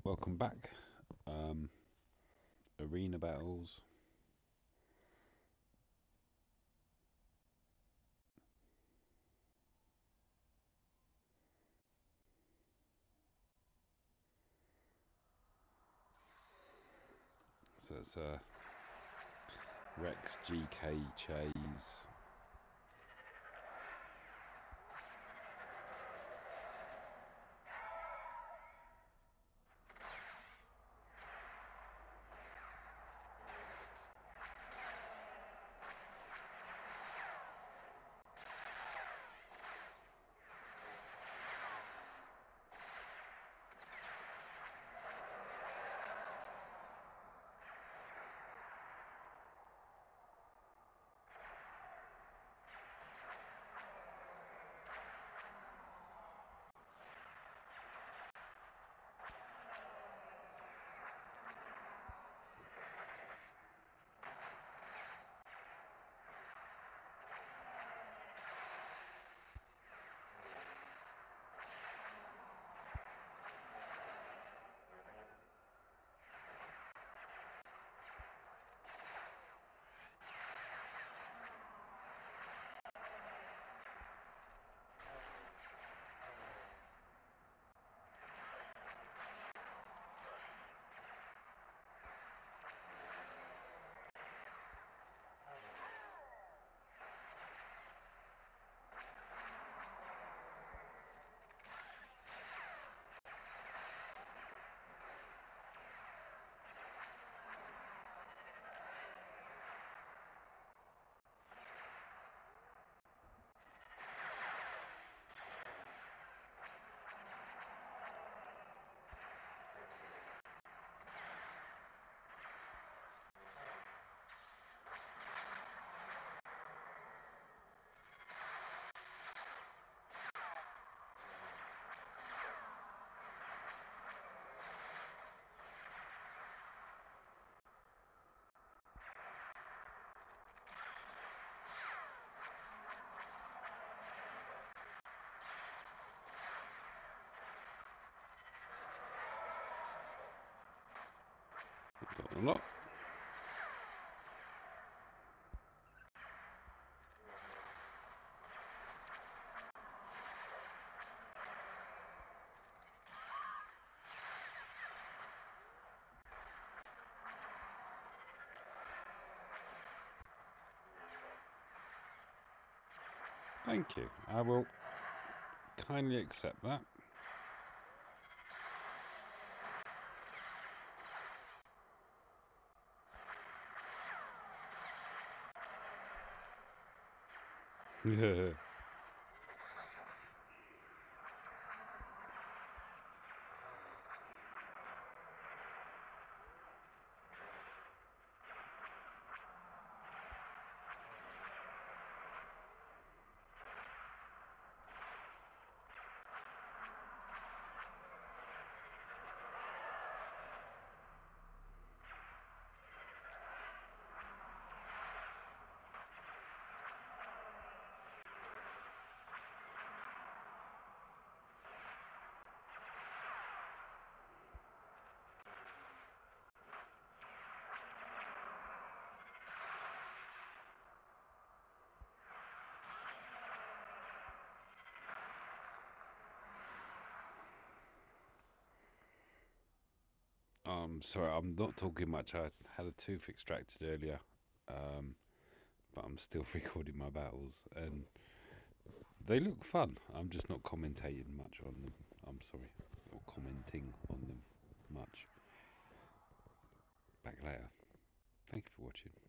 Welcome back. Arena battles. So it's a Rex GK CHAZE. Got a lot. Thank you. I will kindly accept that. Yeah. Sorry, I'm not talking much. I had a tooth extracted earlier, but I'm still recording my battles, and they look fun. I'm just not commentating much on them. I'm sorry, or commenting on them much. Back later. Thank you for watching.